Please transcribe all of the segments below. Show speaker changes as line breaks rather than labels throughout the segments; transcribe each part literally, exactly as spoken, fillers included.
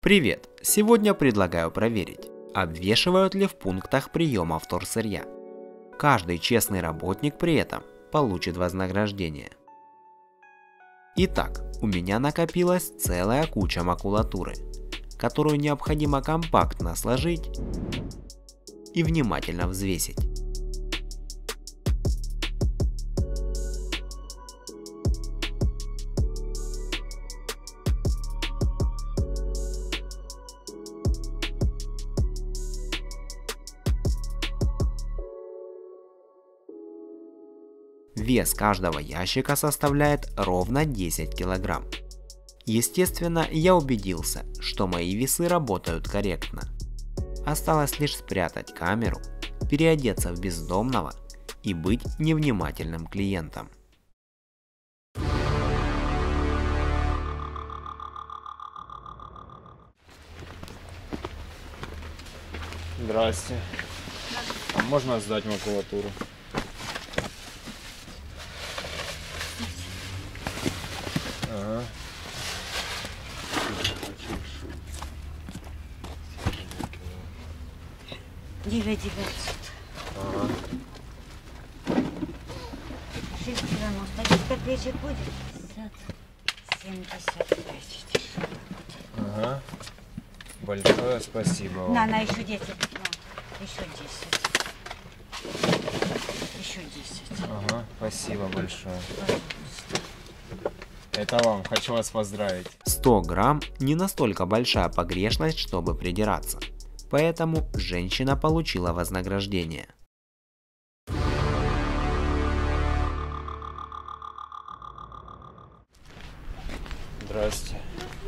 Привет! Сегодня предлагаю проверить, обвешивают ли в пунктах приема вторсырья. Каждый честный работник при этом получит вознаграждение. Итак, у меня накопилась целая куча макулатуры, которую необходимо компактно сложить и внимательно взвесить. Вес каждого ящика составляет ровно десять килограмм. Естественно, я убедился, что мои весы работают корректно. Осталось лишь спрятать камеру, переодеться в бездомного и быть невнимательным клиентом.
Здрасте. А можно сдать макулатуру? Ага.
девять девятьсот.
Ага.
шесть девяносто. десять копеечек будет? пятьдесят, семьдесят пять.
Ага. Большое спасибо вам.
На, на, еще десять. На, еще десять. Еще десять.
Ага, спасибо большое.
Пожалуйста.
Это вам, хочу вас поздравить.
сто грамм не настолько большая погрешность, чтобы придираться. Поэтому женщина получила вознаграждение.
Здрасте.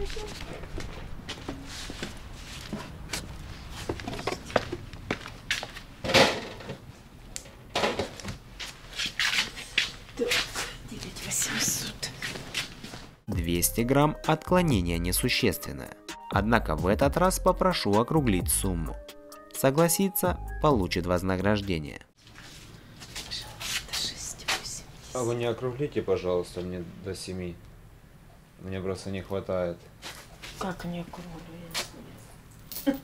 девять восемьсот.
двести грамм отклонение несущественное. Однако в этот раз попрошу округлить сумму. Согласится, получит вознаграждение.
шесть восемьдесят.
А вы не округлите, пожалуйста, мне до семи. Мне просто не хватает.
Как не округлю?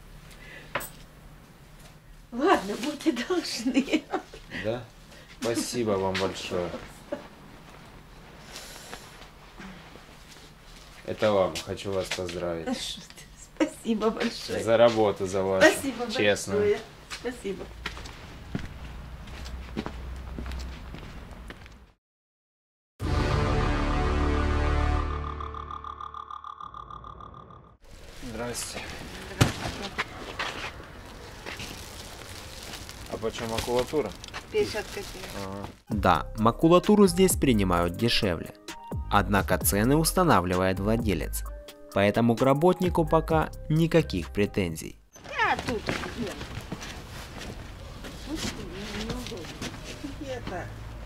Ладно, будьте должны.
Да? Спасибо вам большое. Это вам, хочу вас поздравить.
Да что ты, спасибо большое.
За работу, за вашу.
Спасибо
Честно.
большое. Спасибо.
Здрасте. А почем макулатура?
пятьдесят копеек.
Ага.
Да, макулатуру здесь принимают дешевле. Однако цены устанавливает владелец. Поэтому к работнику пока никаких претензий.
А тут нет. Слушай, мне неудобно. Это.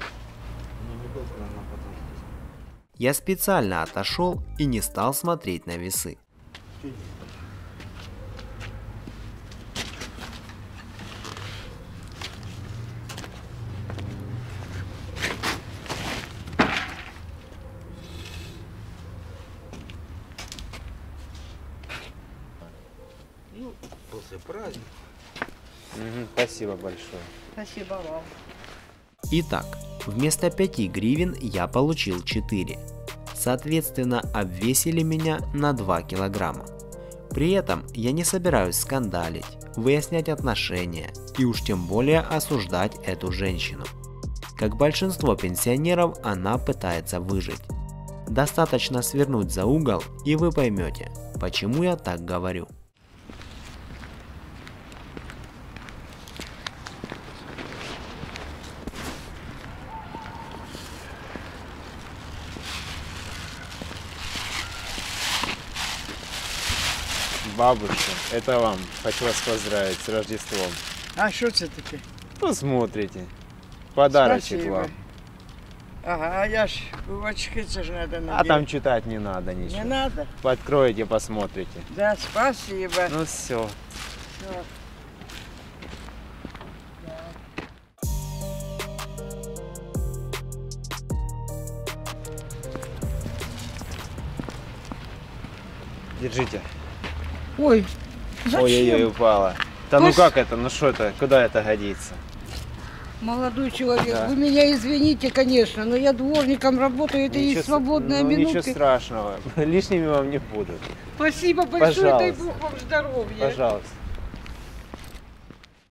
Я специально отошел и не стал смотреть на весы.
Ну, после праздника.
Мгм, спасибо большое.
Спасибо вам.
Итак, вместо пяти гривен я получил четыре. Соответственно, обвесили меня на два килограмма. При этом я не собираюсь скандалить, выяснять отношения и уж тем более осуждать эту женщину. Как большинство пенсионеров, она пытается выжить. Достаточно свернуть за угол, и вы поймете, почему я так говорю.
Бабушка, это вам. Хочу вас поздравить с Рождеством.
А що це таке?
Посмотрите. Подарочек
Спасибо.
вам.
Ага, а я ж в очки це ж надо надеть.
А там читать не надо
Не
ничего.
надо?
Откроете, посмотрите.
Да, спасибо.
Ну все.
Всё.
Держите.
Ой, зачем?
Ой-ой-ой, упала. Да ну
Пусть-
как это, ну что это, куда это годится?
Молодой человек,
Да.
вы меня извините, конечно, но я дворником работаю, это
Ничего
есть
с-
свободная
ну, ничего
минутка.
страшного, лишними вам не будут.
Спасибо большое, дай
Пожалуйста.
Бог вам здоровья.
Пожалуйста.